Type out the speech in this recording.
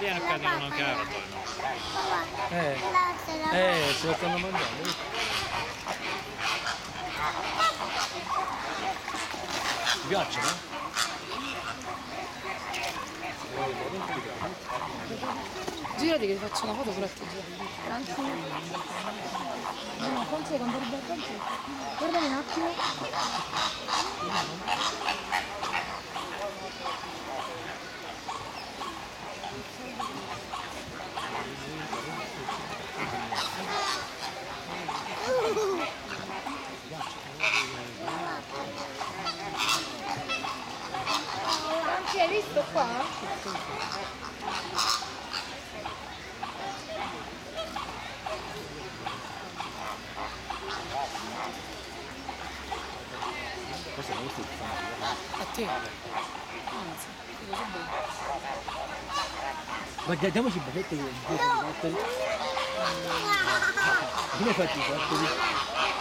viene a casa uno caro poi. Se lo stanno mangiando. Ti piacciono? Girati che ti faccio una foto però ti giro. Anzi. No, un secondo, Roberto, un secondo. Guardami un attimo. Anzi, hai visto qua? Questo non lo sto A te? Anzi, ti così bene. Ma diamoci bavette che battere. Come fai tu?